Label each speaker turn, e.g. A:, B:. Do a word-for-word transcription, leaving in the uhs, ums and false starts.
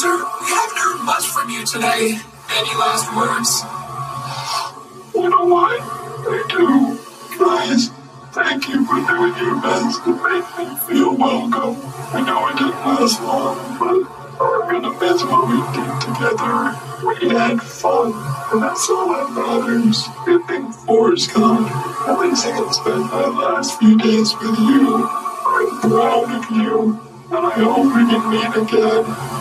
A: Sir, we haven't heard much from you today. Any last words?
B: You know what? I do. Guys, thank you for doing your best to make me feel welcome. I know it didn't last long, but I'm gonna miss what we did together. We had fun, and that's all that matters. Good thing four's gone. At least I can spend my last few days with you. I'm proud of you, and I hope we can meet again.